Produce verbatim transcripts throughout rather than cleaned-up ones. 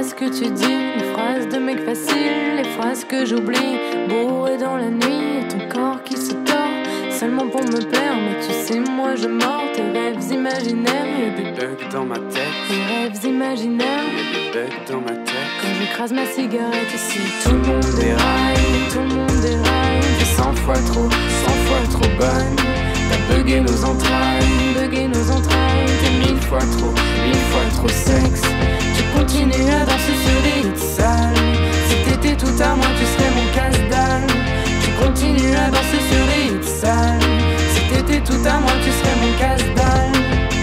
phrases que tu dis, les phrases de mec facile, les phrases que j'oublie. Bourré dans la nuit, ton corps qui se tord, seulement pour me plaire. Mais tu sais, moi je mords tes rêves imaginaires. Y'a des bugs dans ma tête, tes rêves imaginaires. y'a des bugs dans ma tête. Quand j'écrase ma cigarette ici, tout le monde déraille, tout le monde déraille. T'es cent fois trop, cent fois trop bonne. T'as bugué nos entrailles, bugué nos entrailles. T'es mille fois trop, mille fois trop sexe. Tu continues à danser sur des hits sales. Si t'étais tout à moi, tu serais mon casse-dalle. Tu continues à danser sur des hits sales. Si t'étais tout à moi, tu serais mon casse-dalle.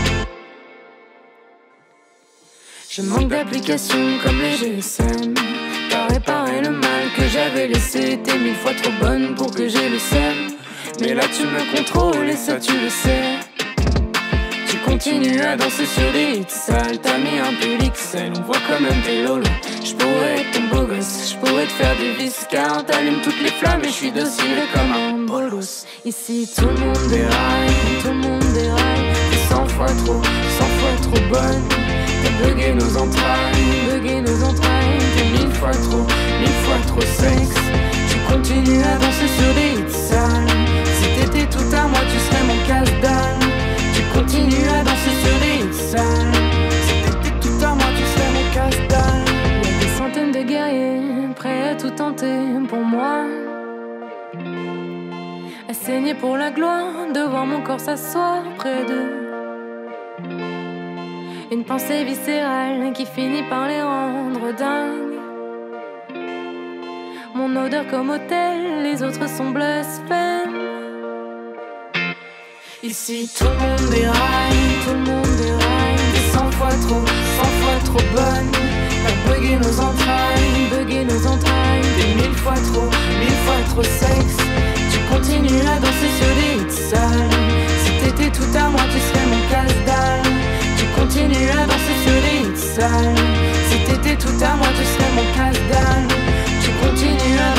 Je manque d'applications comme les G S M. T'as réparé le mal que j'avais laissé. T'es mille fois trop bonne pour que j'ai le seum. Mais là tu me contrôles et ça tu le sais. Tu continues à danser sur des hits sales. T'as mis un peu l'X L, on voit quand même tes lolos. J'pourrais être ton beau gosse, j'pourrais te faire des viscards. T'allumes toutes les flammes et j'suis docile comme un bolos. Ici tout le monde déraille, tout le monde déraille. T'es cent fois trop, cent fois trop bonne. T'as bugué nos entrailles, bugué nos entrailles. T'es mille fois trop, mille fois trop sexe. Tu continues à danser sur des hits sales. Si t'étais tout à moi, tu serais mon casse-dalle. Tu continues à danser sur des hits sales. Si t'étais tout à moi, tu serais mon casse-dalle. Y'a des centaines de guerriers prêts à tout tenter pour moi. À saigner pour la gloire, de voir mon corps s'asseoir près d'eux. Une pensée viscérale qui finit par les rendre dingues. Mon odeur comme hôtel, les autres sont blasphèmes. Ici tout le monde déraille, tout le monde déraille. T'es cent fois trop, cent fois trop bonne. T'as bugué nos entrailles, bugué nos entrailles. T'es mille fois trop, mille fois trop sexe. Tu continues à danser sur des hits sales. Si t'étais tout à moi, tu serais mon casse-dalle. Tu continues à danser sur des hits sales. Si t'étais tout à moi, tu serais mon casse-dalle. Tu continues à